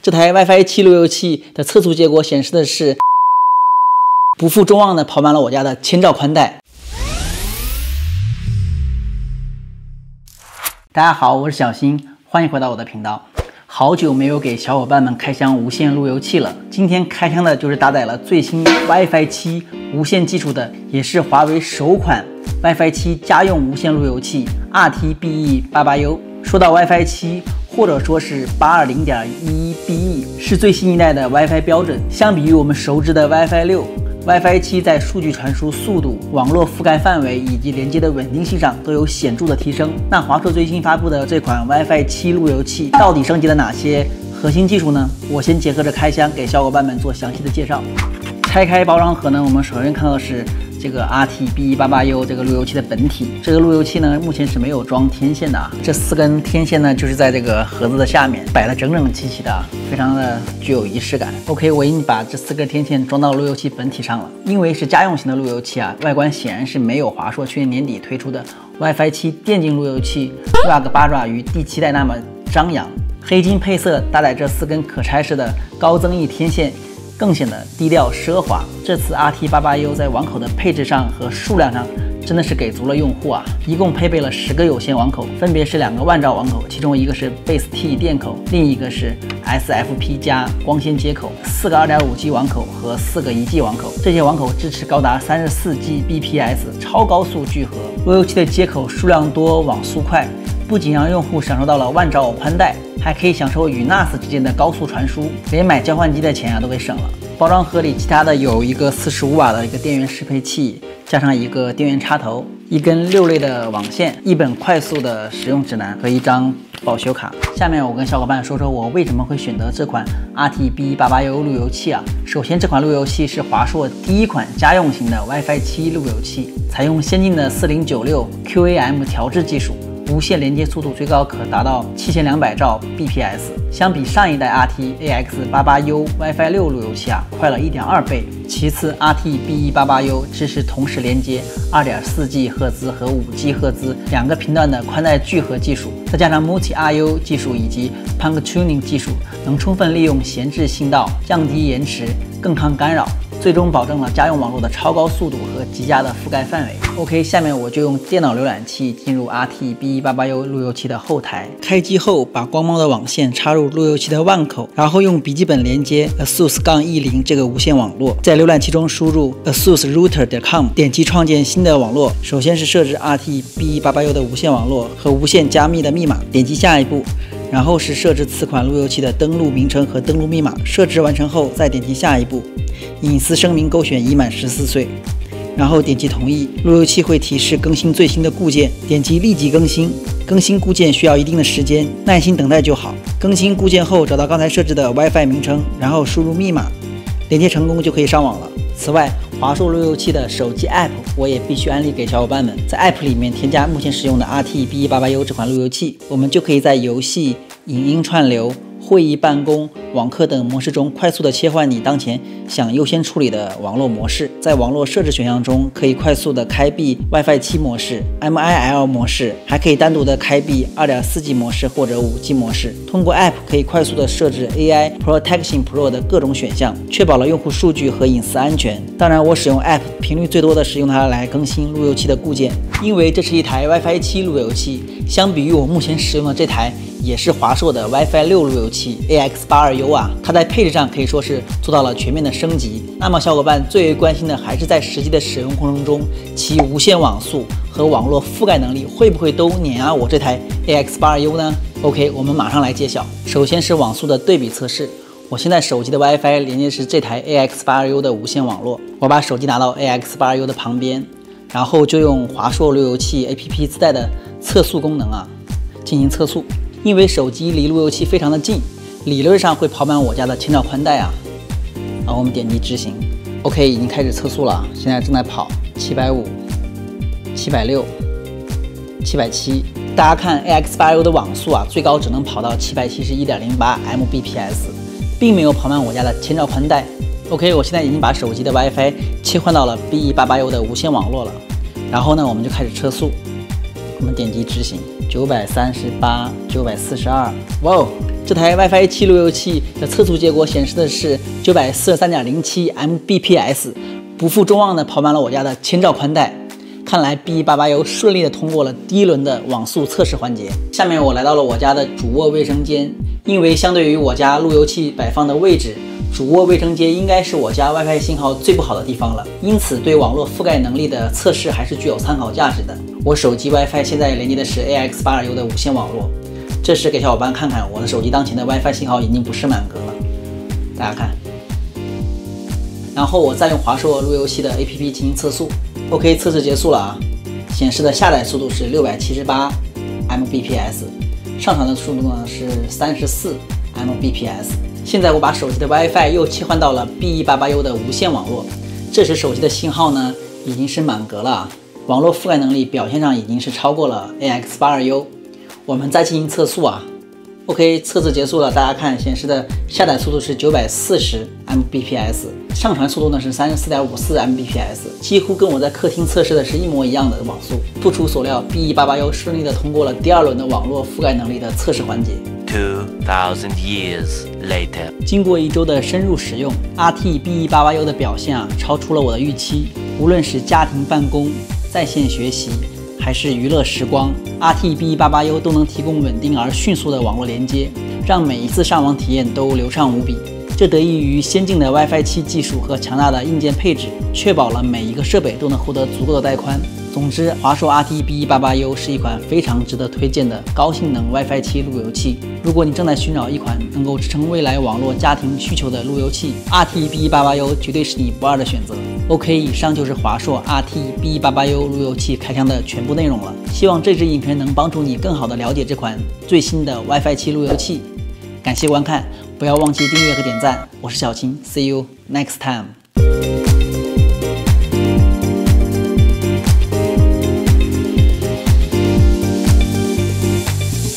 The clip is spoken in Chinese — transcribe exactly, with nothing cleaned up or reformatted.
这台 WiFi 七路由器的测速结果显示的是不负众望的跑满了我家的千兆宽带。大家好，我是小新，欢迎回到我的频道。好久没有给小伙伴们开箱无线路由器了，今天开箱的就是搭载了最新 WiFi 七无线技术的，也是华为首款 WiFi 七家用无线路由器 R T B E 八八 U。说到 WiFi 七，或者说是 八二零点一一 B E， 是最新一代的 WiFi 标准。相比于我们熟知的 WiFi 六。WiFi 七在数据传输速度、网络覆盖范围以及连接的稳定性上都有显著的提升。那华硕最新发布的这款 WiFi 七路由器到底升级了哪些核心技术呢？我先结合着开箱给小伙伴们做详细的介绍。拆开包装盒呢，我们首先看到是这个 R T B E 八八 U 这个路由器的本体。这个路由器呢，目前是没有装天线的啊。这四根天线呢，就是在这个盒子的下面摆得整整齐齐的，非常的具有仪式感。OK， 我已经把这四根天线装到路由器本体上了。因为是家用型的路由器啊，外观显然是没有华硕去年年底推出的 WiFi 七电竞路由器 R A G 八爪鱼第七代那么张扬。黑金配色搭载这四根可拆式的高增益天线，更显得低调奢华。这次 R T 八八 U 在网口的配置上和数量上真的是给足了用户啊！一共配备了十个有线网口，分别是两个万兆网口，其中一个是 Base T 电口，另一个是 S F P 加光纤接口，四个 二点五 G 网口和四个一 G 网口。这些网口支持高达三十四 G B P S 超高速聚合。路由器的接口数量多，网速快，不仅让用户享受到了万兆宽带，还可以享受与 N A S 之间的高速传输，连买交换机的钱啊都给省了。包装盒里其他的有一个四十五瓦的一个电源适配器，加上一个电源插头，一根六类的网线，一本快速的使用指南和一张保修卡。下面我跟小伙伴说说我为什么会选择这款 R T B E 八八 U 路由器啊。首先，这款路由器是华硕第一款家用型的 WiFi 七路由器，采用先进的四零九六 Q A M 调制技术。无线连接速度最高可达到七千两百兆 B P S， 相比上一代 R T A X 八八 U WiFi 六路由器啊，快了 一点二倍。其次 ，R T B E 八八 U 支持同时连接 二点四 G 赫兹和五 G 赫兹两个频段的宽带聚合技术，再加上 Multi R U 技术以及 Punk Tuning 技术，能充分利用闲置信道，降低延迟，更抗干扰。最终保证了家用网络的超高速度和极佳的覆盖范围。OK， 下面我就用电脑浏览器进入 R T B E 八八 U 路由器的后台，开机后把光猫的网线插入路由器的万口，然后用笔记本连接 A S U S E 零 这个无线网络，在浏览器中输入 A S U S Router 点 com， 点击创建新的网络。首先是设置 R T B E 八八 U 的无线网络和无线加密的密码，点击下一步。然后是设置此款路由器的登录名称和登录密码，设置完成后再点击下一步，隐私声明勾选已满十四岁，然后点击同意。路由器会提示更新最新的固件，点击立即更新。更新固件需要一定的时间，耐心等待就好。更新固件后，找到刚才设置的 WiFi 名称，然后输入密码，连接成功就可以上网了。此外，华硕路由器的手机 App 我也必须安利给小伙伴们，在 App 里面添加目前使用的 R T B E 八八 U 这款路由器，我们就可以在游戏、影音串流、会议办公、网课等模式中快速的切换你当前想优先处理的网络模式。在网络设置选项中，可以快速的开闭 WiFi 七模式、M I L 模式，还可以单独的开闭 二点四 G 模式或者五 G 模式。通过 App 可以快速的设置 A I Protection Pro 的各种选项，确保了用户数据和隐私安全。当然，我使用 App 频率最多的是用它来更新路由器的固件，因为这是一台 WiFi 七路由器，相比于我目前使用的这台也是华硕的 WiFi 六路由器 A X 八二 U 啊，它在配置上可以说是做到了全面的升级。那么小伙伴最为关心的还是在实际的使用过程中，其无线网速和网络覆盖能力会不会都碾压我这台 A X 八二 U 呢 ？OK， 我们马上来揭晓。首先是网速的对比测试。我现在手机的 WiFi 连接是这台 A X 八二 U 的无线网络，我把手机拿到 A X 八二 U 的旁边，然后就用华硕路由器 A P P 自带的测速功能啊进行测速。因为手机离路由器非常的近，理论上会跑满我家的千兆宽带啊。然后我们点击执行 ，OK， 已经开始测速了，现在正在跑七百五、七百六、七百七。大家看 A X 八 U 的网速啊，最高只能跑到 七百七十一点零八 M B P S， 并没有跑满我家的千兆宽带。OK， 我现在已经把手机的 WiFi 切换到了 B E 八八 U 的无线网络了。然后呢，我们就开始测速。 我们点击执行，九百三十八、九百四十二，哇哦！这台 WiFi 七路由器的测速结果显示的是九百四十三点零七 M B P S， 不负众望的跑满了我家的千兆宽带。看来 B 一八八 U 顺利的通过了第一轮的网速测试环节。下面我来到了我家的主卧卫生间，因为相对于我家路由器摆放的位置，主卧卫生间应该是我家 WiFi 信号最不好的地方了，因此对网络覆盖能力的测试还是具有参考价值的。我手机 WiFi 现在连接的是 A X 八十二 U 的无线网络。这时给小伙伴看看，我的手机当前的 WiFi 信号已经不是满格了，大家看。然后我再用华硕路由器的 A P P 进行测速 ，OK， 测试结束了啊，显示的下载速度是六百七十八 M B P S， 上传的速度呢是三十四 M B P S。现在我把手机的 WiFi 又切换到了 B 一八八 U 的无线网络，这时手机的信号呢已经是满格了啊，网络覆盖能力表现上已经是超过了 A X 八十二 U。我们再进行测速啊 ，OK， 测试结束了，大家看显示的下载速度是九百四十 M B P S， 上传速度呢是三十四点五四 M B P S， 几乎跟我在客厅测试的是一模一样的网速。不出所料 ，B 一八八 U 顺利的通过了第二轮的网络覆盖能力的测试环节。 Two thousand years later， 经过一周的深入使用 ，R T B 一八八 U 的表现啊，超出了我的预期。无论是家庭办公、在线学习，还是娱乐时光 ，R T B 一八八 U 都能提供稳定而迅速的网络连接，让每一次上网体验都流畅无比。这得益于先进的 WiFi 七技术和强大的硬件配置，确保了每一个设备都能获得足够的带宽。总之，华硕 R T B 一八八 U 是一款非常值得推荐的高性能 WiFi 七路由器。如果你正在寻找一款能够支撑未来网络家庭需求的路由器 ，R T B 一八八 U 绝对是你不二的选择。OK， 以上就是华硕 R T B 一八八 U 路由器开箱的全部内容了。希望这支影片能帮助你更好的了解这款最新的 WiFi 七路由器。感谢观看，不要忘记订阅和点赞。我是小秦 ，See you next time。